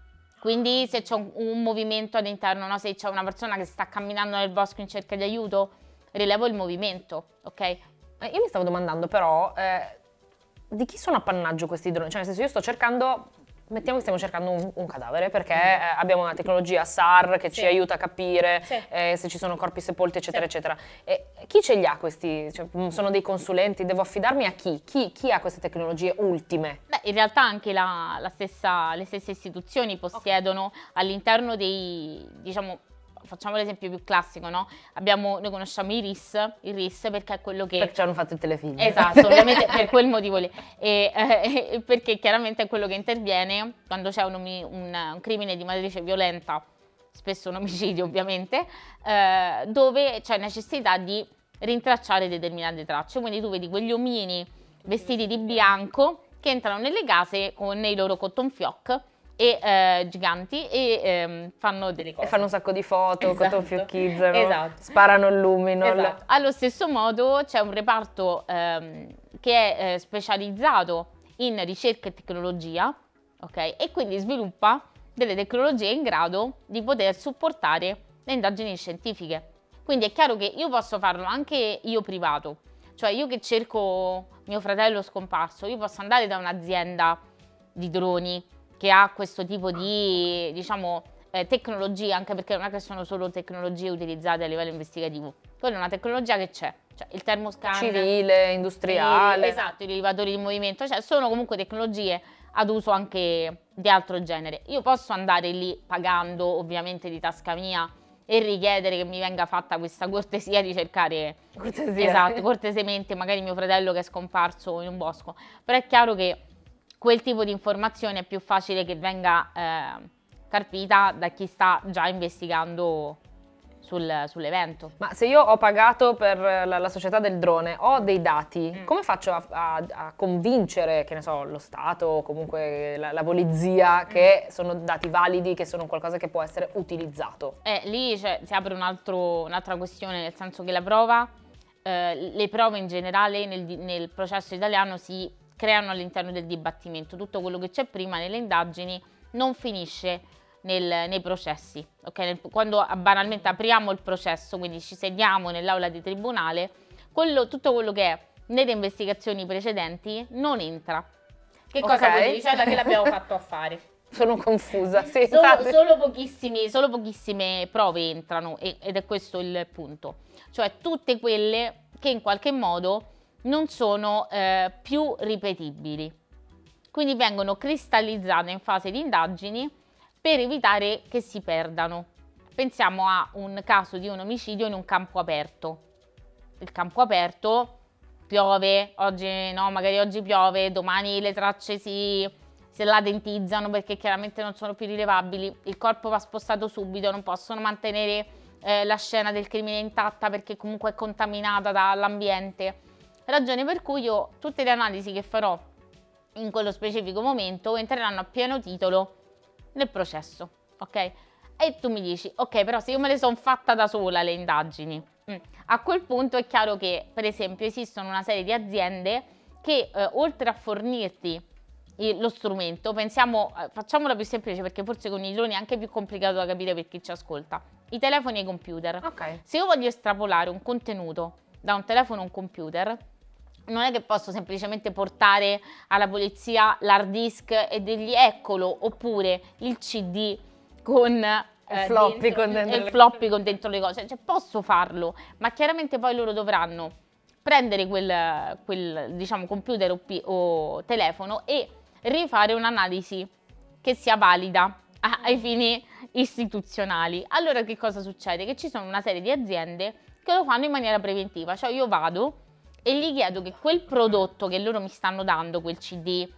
Quindi se c'è un, un movimento all'interno, no? Se c'è una persona che sta camminando nel bosco in cerca di aiuto, rilevo il movimento, ok? Eh, io mi stavo domandando però, eh, di chi sono appannaggio questi droni? Cioè nel senso io sto cercando, mettiamo che stiamo cercando un, un cadavere perché eh, abbiamo una tecnologia S A R che Sì. ci aiuta a capire Sì. eh, se ci sono corpi sepolti eccetera Sì. eccetera. E chi ce li ha questi? Cioè, sono dei consulenti? Devo affidarmi a chi? Chi, chi ha queste tecnologie ultime? Beh, in realtà anche la, la stessa, le stesse istituzioni possiedono all'interno dei, diciamo, facciamo l'esempio più classico, no? Abbiamo, noi conosciamo i R I S, il R I S perché è quello che... Perché ci hanno fatto il telefilm. Esatto, ovviamente per quel motivo lì. E, eh, perché chiaramente è quello che interviene quando c'è un, omi- un, un crimine di matrice violenta, spesso un omicidio ovviamente, eh, dove c'è necessità di rintracciare determinate tracce. Quindi tu vedi quegli omini vestiti di bianco che entrano nelle case con i loro cotton fioc e eh, giganti e ehm, fanno delle cose. E fanno un sacco di foto, Esatto. cottonfiocchizzano, Esatto. sparano il luminol. Esatto. Allo stesso modo c'è un reparto ehm, che è eh, specializzato in ricerca e tecnologia, ok? E quindi sviluppa delle tecnologie in grado di poter supportare le indagini scientifiche. Quindi è chiaro che io posso farlo anche io privato, cioè io che cerco mio fratello scomparso, io posso andare da un'azienda di droni che ha questo tipo di, diciamo, eh, tecnologie, anche perché non è che sono solo tecnologie utilizzate a livello investigativo, quella è una tecnologia che c'è, cioè il termoscan Civile, industriale. i- esatto, i rilevatori di movimento, cioè sono comunque tecnologie ad uso anche di altro genere. Io posso andare lì pagando ovviamente di tasca mia e richiedere che mi venga fatta questa cortesia di cercare, Cortesia. esatto, cortesemente magari mio fratello che è scomparso in un bosco, però è chiaro che quel tipo di informazione è più facile che venga eh, carpita da chi sta già investigando sul, sull'evento. Ma se io ho pagato per la, la società del drone, ho dei dati, Mm. come faccio a, a- a convincere, che ne so, lo Stato o comunque la, la polizia che sono dati validi, che sono qualcosa che può essere utilizzato? Eh, lì cioè, si apre un altro- un'altra questione, nel senso che la prova, eh, le prove in generale nel, di- nel processo italiano si creano all'interno del dibattimento. Tutto quello che c'è prima nelle indagini non finisce nel- nei processi. Ok? Nel- quando ah, banalmente apriamo il processo, quindi ci sediamo nell'aula di tribunale, quello- tutto quello che è nelle investigazioni precedenti non entra. Che cosa Ok. vuol dire? Cioè, da che l'abbiamo fatto a fare? Sono confusa, sì, Solo, infatti. solo pochissimi- solo pochissime prove entrano e- ed è questo il punto. Cioè tutte quelle che in qualche modo non sono eh, più ripetibili. Quindi vengono cristallizzate in fase di indagini per evitare che si perdano. Pensiamo a un caso di un omicidio in un campo aperto. Il campo aperto piove, oggi no, magari oggi piove, domani le tracce si, si latentizzano perché chiaramente non sono più rilevabili, il corpo va spostato subito, non possono mantenere eh, la scena del crimine intatta perché comunque è contaminata dall'ambiente. Ragione per cui io tutte le analisi che farò in quello specifico momento entreranno a pieno titolo nel processo, ok? E tu mi dici, ok, però se io me le sono fatta da sola le indagini, mm, a quel punto è chiaro che, per esempio, esistono una serie di aziende che eh, oltre a fornirti il- lo strumento, pensiamo, eh, facciamola più semplice perché forse con i droni è anche più complicato da capire per chi ci ascolta, i telefoni e i computer. Ok. Se io voglio estrapolare un contenuto da un telefono a un computer, non è che posso semplicemente portare alla polizia l'hard disk e dirgli eccolo, oppure il C D con eh, floppy dentro- con dentro e il le- floppy con dentro le cose. Cioè posso farlo, ma chiaramente poi loro dovranno prendere quel, quel, diciamo, computer o, pi- o telefono e rifare un'analisi che sia valida a- ai fini istituzionali. Allora che cosa succede? Che ci sono una serie di aziende che lo fanno in maniera preventiva, cioè io vado e gli chiedo che quel prodotto che loro mi stanno dando, quel C D,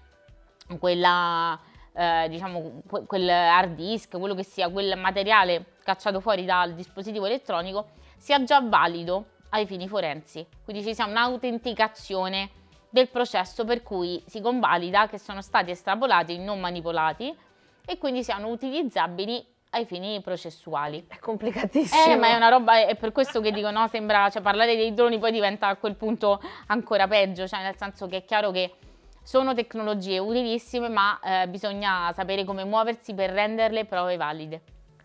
quella, eh, diciamo, que- quel hard disk, quello che sia, quel materiale cacciato fuori dal dispositivo elettronico, sia già valido ai fini forensi. Quindi ci sia un'autenticazione del processo per cui si convalida che sono stati estrapolati, non manipolati, e quindi siano utilizzabili ai fini processuali. È complicatissimo. Eh, ma è una roba, è per questo che dico, no, sembra, cioè parlare dei droni poi diventa a quel punto ancora peggio, cioè nel senso che è chiaro che sono tecnologie utilissime, ma eh, bisogna sapere come muoversi per renderle prove valide.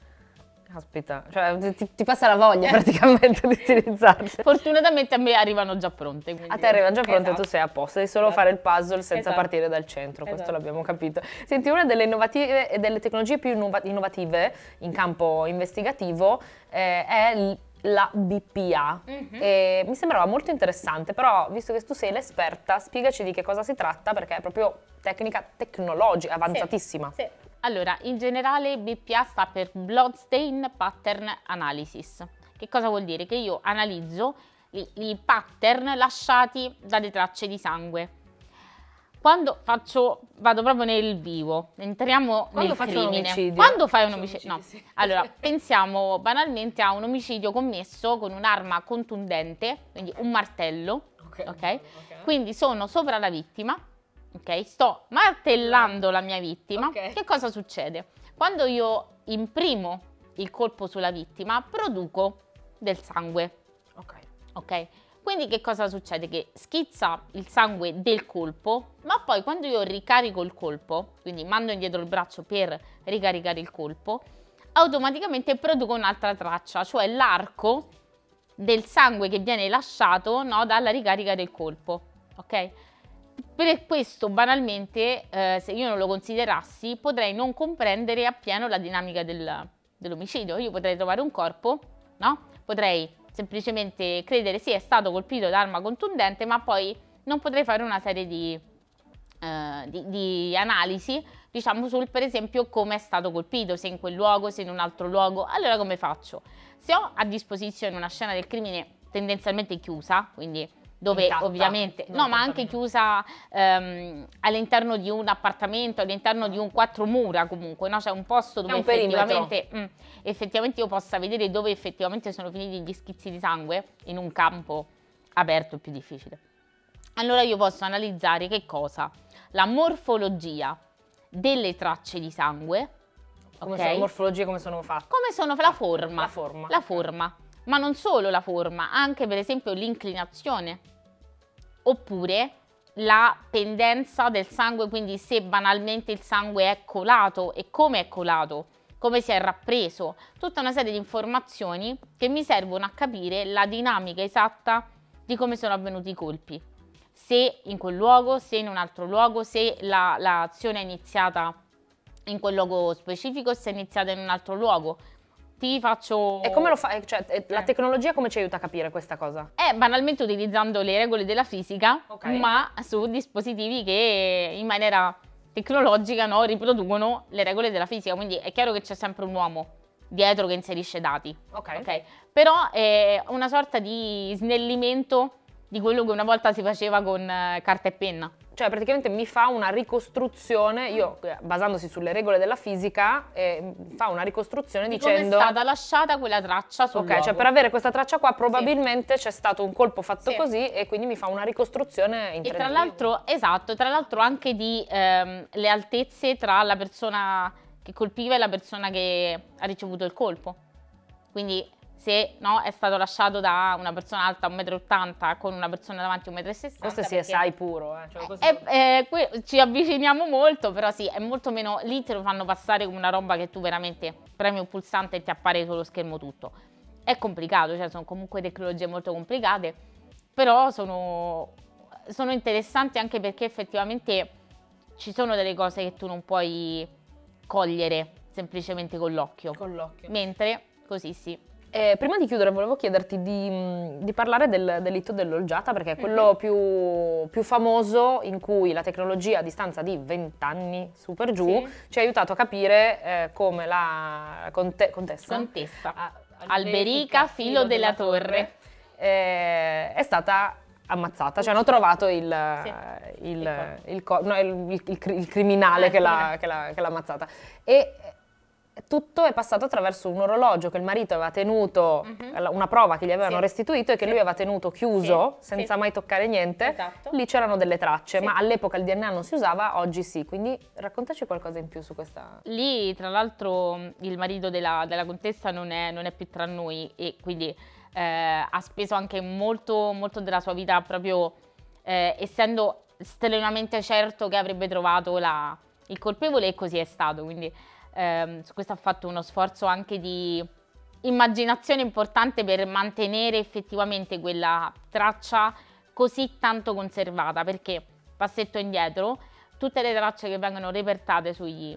Caspita, cioè ti, ti passa la voglia praticamente di utilizzarle. Fortunatamente a me arrivano già pronte. Quindi... A te arrivano già pronte, esatto. Tu sei a posto, devi solo esatto. fare il puzzle senza esatto. partire dal centro, questo esatto. l'abbiamo capito. Senti, una delle innovative e delle tecnologie più innova innovative in campo investigativo eh, è la B P A. Mm-hmm. E mi sembrava molto interessante, però visto che tu sei l'esperta, spiegaci di che cosa si tratta, perché è proprio tecnica tecnologica, avanzatissima. Sì, sì. Allora, in generale B P A sta per Bloodstain Pattern Analysis. Che cosa vuol dire? Che io analizzo i, i pattern lasciati dalle tracce di sangue. Quando faccio, vado proprio nel vivo, entriamo Quando nel crimine. Un omicidio. Quando fai un omicidio? No. Sì. Allora, pensiamo banalmente a un omicidio commesso con un'arma contundente, quindi un martello, okay. ok? Quindi sono sopra la vittima. Ok, sto martellando la mia vittima. Okay. Che cosa succede? Quando io imprimo il colpo sulla vittima, produco del sangue. Ok. Ok? Quindi che cosa succede? Che schizza il sangue del colpo, ma poi quando io ricarico il colpo, quindi mando indietro il braccio per ricaricare il colpo, automaticamente produco un'altra traccia, cioè l'arco del sangue che viene lasciato, no, dalla ricarica del colpo. Ok? Per questo, banalmente, eh, se io non lo considerassi, potrei non comprendere appieno la dinamica del, dell'omicidio. Io potrei trovare un corpo, no? Potrei semplicemente credere sì, è stato colpito da arma contundente, ma poi non potrei fare una serie di, eh, di, di analisi, diciamo, sul per esempio come è stato colpito, se in quel luogo, se in un altro luogo. Allora come faccio? Se ho a disposizione una scena del crimine tendenzialmente chiusa, quindi dove intatta, ovviamente, no, ma anche chiusa ehm, all'interno di un appartamento, all'interno di un quattro mura comunque, no? C'è un posto dove un effettivamente, mh, effettivamente io possa vedere dove effettivamente sono finiti gli schizzi di sangue, in un campo aperto è più difficile. Allora io posso analizzare che cosa? La morfologia delle tracce di sangue. Come okay? sono, morfologie come sono fatte? Come sono la forma. La forma. La forma. Ma non solo la forma, anche per esempio l'inclinazione. Oppure la pendenza del sangue, quindi se banalmente il sangue è colato e come è colato, come si è rappreso, tutta una serie di informazioni che mi servono a capire la dinamica esatta di come sono avvenuti i colpi. Se in quel luogo, se in un altro luogo, se l'azione è iniziata in quel luogo specifico, se è iniziata in un altro luogo. Ti faccio... E come lo fai? Cioè, la tecnologia come ci aiuta a capire questa cosa? È banalmente utilizzando le regole della fisica, okay. ma su dispositivi che in maniera tecnologica, no, riproducono le regole della fisica. Quindi è chiaro che c'è sempre un uomo dietro che inserisce dati. Ok. okay? Però è una sorta di snellimento di quello che una volta si faceva con carta e penna. Cioè praticamente mi fa una ricostruzione, io basandosi sulle regole della fisica, eh, fa una ricostruzione di dicendo... come è stata lasciata quella traccia sul Ok, luogo. cioè per avere questa traccia qua probabilmente sì. c'è stato un colpo fatto sì. così e quindi mi fa una ricostruzione in E tra l'altro, esatto, tra l'altro anche di ehm, le altezze tra la persona che colpiva e la persona che ha ricevuto il colpo. Quindi... se no, è stato lasciato da una persona alta un metro e ottanta con una persona davanti un metro e sessanta. Questo è C S I puro. Eh. Cioè, questo... è, è, è, ci avviciniamo molto, però sì, è molto meno... Lì te lo fanno passare come una roba che tu veramente premi un pulsante e ti appare sullo schermo tutto. È complicato, cioè sono comunque tecnologie molto complicate, però sono, sono interessanti anche perché effettivamente ci sono delle cose che tu non puoi cogliere semplicemente con l'occhio. Con l'occhio. Mentre così sì. Eh, prima di chiudere volevo chiederti di, di parlare del delitto dell'Olgiata, perché è quello mm-hmm. più, più famoso in cui la tecnologia a distanza di vent'anni su per giù sì. ci ha aiutato a capire eh, come la conte contessa, contessa. A, Alberica Filo della, della Torre, Torre eh, è stata ammazzata, cioè hanno trovato il, sì. il, il, il, no, il, il, il criminale ah, che l'ha ammazzata. E tutto è passato attraverso un orologio che il marito aveva tenuto, Mhm. una prova che gli avevano Sì. restituito e che Sì. lui aveva tenuto chiuso, Sì, senza sì. mai toccare niente. Esatto. Lì c'erano delle tracce, Sì. ma all'epoca il D N A non si usava, oggi sì. Quindi raccontaci qualcosa in più su questa... Lì, tra l'altro, il marito della, della contessa non è, non è più tra noi e quindi eh, ha speso anche molto, molto della sua vita proprio eh, essendo strenuamente certo che avrebbe trovato la- il colpevole, e così è stato. Quindi ehm, su questo ha fatto uno sforzo anche di immaginazione importante per mantenere effettivamente quella traccia così tanto conservata, perché, passetto indietro, tutte le tracce che vengono repertate sui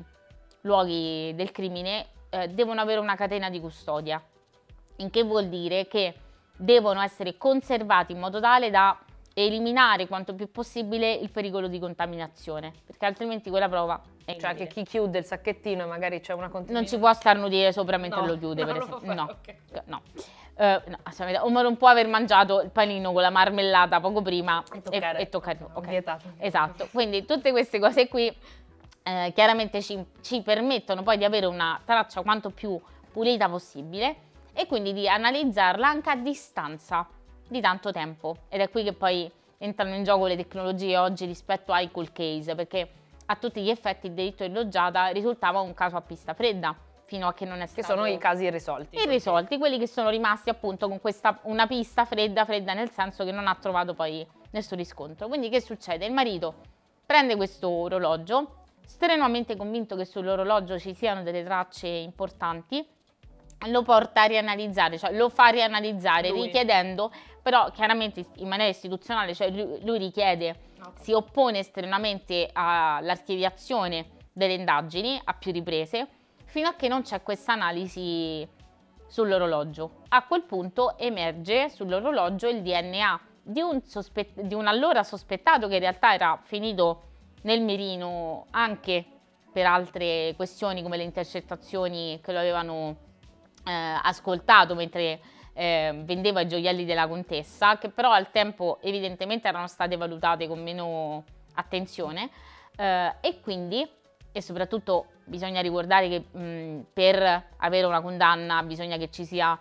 luoghi del crimine eh, devono avere una catena di custodia, in che vuol dire che devono essere conservati in modo tale da eliminare quanto più possibile il pericolo di contaminazione, perché altrimenti quella prova è Cioè inutile. che chi chiude il sacchettino e magari c'è una continuità... Non ci può starnutire sopra mentre No, lo chiude, no, per non lo esempio. fa, No, ok. no. Eh, no, assolutamente. O non può aver mangiato il panino con la marmellata poco prima E toccare. e, e toccare. Ok. Vietato. Esatto, quindi tutte queste cose qui eh, chiaramente ci, ci permettono poi di avere una traccia quanto più pulita possibile e quindi di analizzarla anche a distanza di tanto tempo. Ed è qui che poi entrano in gioco le tecnologie oggi rispetto ai cold case, perché a tutti gli effetti il delitto di Loggiata risultava un caso a pista fredda, fino a che non è Che stato... sono i casi irrisolti. irrisolti, quelli che sono rimasti appunto con questa una pista fredda, fredda nel senso che non ha trovato poi nessun riscontro. Quindi che succede? Il marito prende questo orologio, strenuamente convinto che sull'orologio ci siano delle tracce importanti, lo porta a rianalizzare, cioè lo fa rianalizzare Lui. richiedendo, però chiaramente in maniera istituzionale, cioè lui, lui richiede, Ok. si oppone strenuamente all'archiviazione delle indagini a più riprese, fino a che non c'è questa analisi sull'orologio. A quel punto emerge sull'orologio il D N A di un, sospet- di un allora sospettato che in realtà era finito nel mirino anche per altre questioni come le intercettazioni che lo avevano eh, ascoltato mentre eh, vendeva i gioielli della contessa, che però al tempo evidentemente erano state valutate con meno attenzione eh, e quindi, e soprattutto bisogna ricordare che mh, per avere una condanna bisogna che ci sia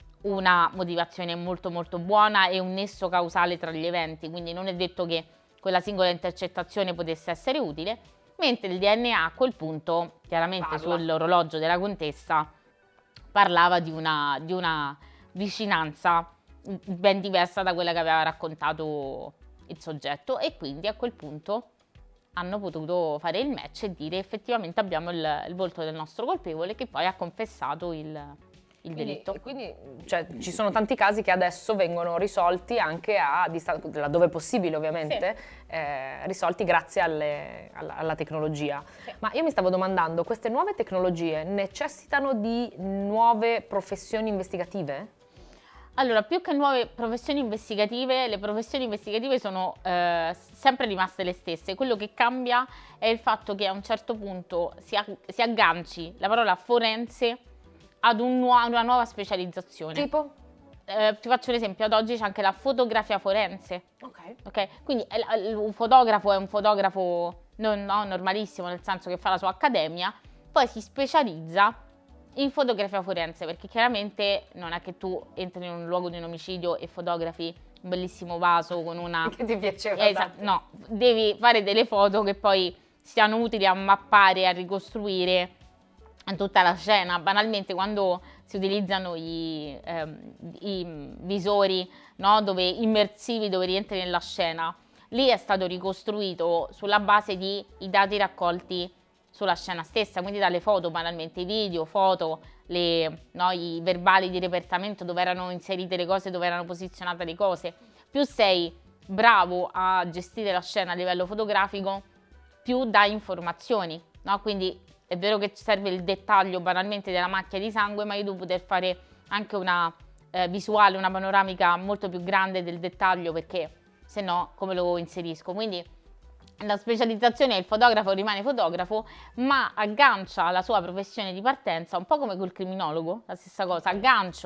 una motivazione molto molto buona e un nesso causale tra gli eventi, quindi non è detto che quella singola intercettazione potesse essere utile, mentre il D N A a quel punto, chiaramente Parla. sull'orologio della contessa, parlava di una, di una vicinanza ben diversa da quella che aveva raccontato il soggetto, e quindi a quel punto hanno potuto fare il match e dire effettivamente abbiamo il, il volto del nostro colpevole, che poi ha confessato il, il Quindi, delitto. quindi cioè, ci sono tanti casi che adesso vengono risolti anche a distanza, laddove è possibile ovviamente, eh, risolti grazie alle- alla, alla tecnologia. Sì. Ma io mi stavo domandando, queste nuove tecnologie necessitano di nuove professioni investigative? Allora, più che nuove professioni investigative, le professioni investigative sono eh, sempre rimaste le stesse. Quello che cambia è il fatto che a un certo punto si, a- si agganci la parola forense ad un nuo- una nuova specializzazione. Tipo? Eh, ti faccio un esempio, ad oggi c'è anche la fotografia forense. Ok. Ok, quindi eh, l- un fotografo è un fotografo non, no, normalissimo, nel senso che fa la sua accademia, poi si specializza in fotografia forense, perché chiaramente non è che tu entri in un luogo di un omicidio e fotografi un bellissimo vaso con una... Che ti piaceva Esatto, tanto. no, devi fare delle foto che poi siano utili a mappare, a ricostruire tutta la scena. Banalmente, quando si utilizzano i, ehm, i visori, no, dove, immersivi dove rientri nella scena, lì è stato ricostruito sulla base di i dati raccolti sulla scena stessa, quindi dalle foto, banalmente i video, foto, le, no, i verbali di repertamento dove erano inserite le cose, dove erano posizionate le cose. Più sei bravo a gestire la scena a livello fotografico, più dai informazioni, no? Quindi è vero che serve il dettaglio banalmente della macchia di sangue, ma io devo poter fare anche una eh, visuale, una panoramica molto più grande del dettaglio, perché se no come lo inserisco? Quindi la specializzazione è il fotografo rimane fotografo, ma aggancia la sua professione di partenza, un po' come col criminologo, la stessa cosa, aggancio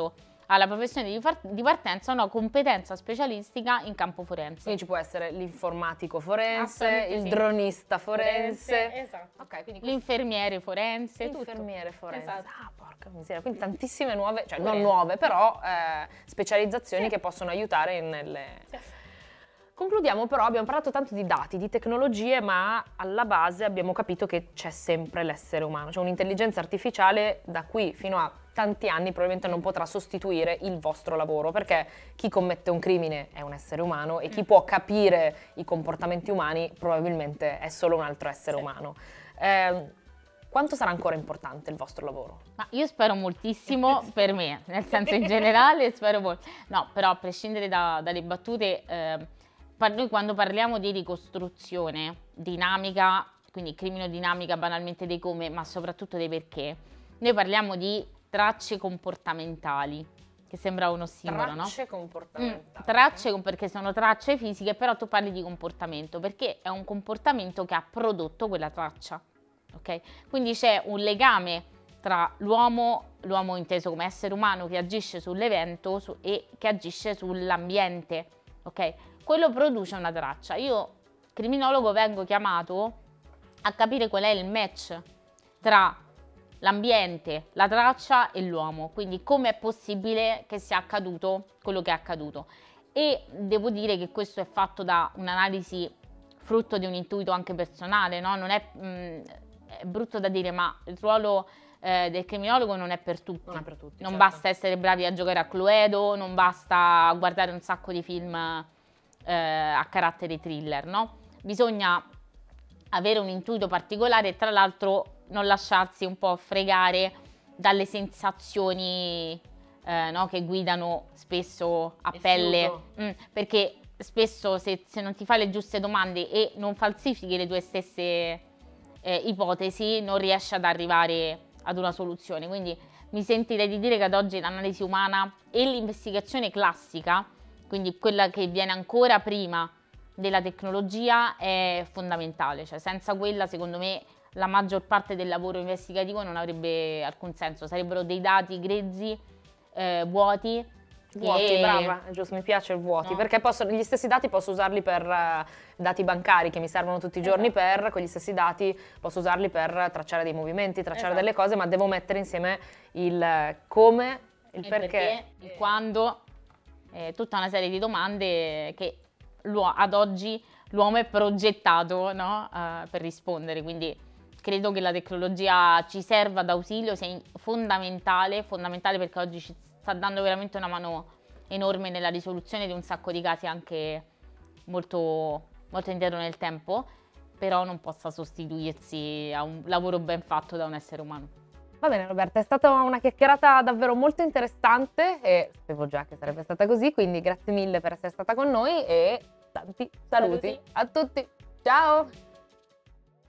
alla professione di, far- di partenza una competenza specialistica in campo forense. Quindi ci può essere l'informatico forense, Assolutamente il sì. dronista forense, Esatto. ok, quindi questo- L'infermiere forense, tutto. l'infermiere forense. Esatto. Ah, porca miseria, quindi tantissime nuove, cioè non Forense. nuove, però eh, specializzazioni Sì. che possono aiutare nelle... Sì. Concludiamo però, abbiamo parlato tanto di dati, di tecnologie, ma alla base abbiamo capito che c'è sempre l'essere umano, cioè un'intelligenza artificiale da qui fino a tanti anni probabilmente non potrà sostituire il vostro lavoro, perché chi commette un crimine è un essere umano e chi può capire i comportamenti umani probabilmente è solo un altro essere Sì. umano. Eh, quanto sarà ancora importante il vostro lavoro? Ma io spero moltissimo per me, nel senso in generale spero molto. No, però a prescindere da- dalle battute, eh, par- noi quando parliamo di ricostruzione dinamica, quindi criminodinamica banalmente dei come, ma soprattutto dei perché, noi parliamo di tracce comportamentali, che sembra un ossimoro, no? Tracce Mm, comportamentali. tracce com- perché sono tracce fisiche, però tu parli di comportamento, perché è un comportamento che ha prodotto quella traccia, ok? Quindi c'è un legame tra l'uomo, l'uomo inteso come essere umano che agisce sull'evento su- e che agisce sull'ambiente, ok? Quello produce una traccia. Io, criminologo, vengo chiamato a capire qual è il match tra l'ambiente, la traccia e l'uomo, quindi come è possibile che sia accaduto quello che è accaduto. E devo dire che questo è fatto da un'analisi frutto di un intuito anche personale, no? Non è, mh, è brutto da dire, ma il ruolo eh, del criminologo non è per tutti. Non è per tutti, Non certo. basta essere bravi a giocare a Cluedo, non basta guardare un sacco di film eh, a carattere thriller, no? Bisogna avere un intuito particolare e tra l'altro non lasciarsi un po' fregare dalle sensazioni eh, no, che guidano spesso a Il pelle, fiuto. Mm, perché spesso se, se non ti fai le giuste domande e non falsifichi le tue stesse eh, ipotesi, non riesci ad arrivare ad una soluzione. Quindi mi sentirei di dire che ad oggi l'analisi umana e l'investigazione classica, quindi quella che viene ancora prima della tecnologia, è fondamentale. Cioè senza quella, secondo me, la maggior parte del lavoro investigativo non avrebbe alcun senso. Sarebbero dei dati grezzi, eh, vuoti. Vuoti, che- brava, è giusto, mi piace il vuoti, No. perché posso, gli stessi dati posso usarli per eh, dati bancari che mi servono tutti i giorni, Esatto. per, con gli stessi dati posso usarli per tracciare dei movimenti, tracciare Esatto. delle cose, ma devo mettere insieme il eh, come, il il perché. perché, il quando, eh, tutta una serie di domande che l'uo- ad oggi l'uomo è progettato, no, eh, per rispondere. Quindi credo che la tecnologia ci serva d'ausilio, sia in- fondamentale, fondamentale perché oggi ci sta dando veramente una mano enorme nella risoluzione di un sacco di casi anche molto, molto indietro nel tempo, però non possa sostituirsi a un lavoro ben fatto da un essere umano. Va bene Roberta, è stata una chiacchierata davvero molto interessante e sapevo già che sarebbe stata così, quindi grazie mille per essere stata con noi e tanti saluti, Saluti. a tutti. Ciao!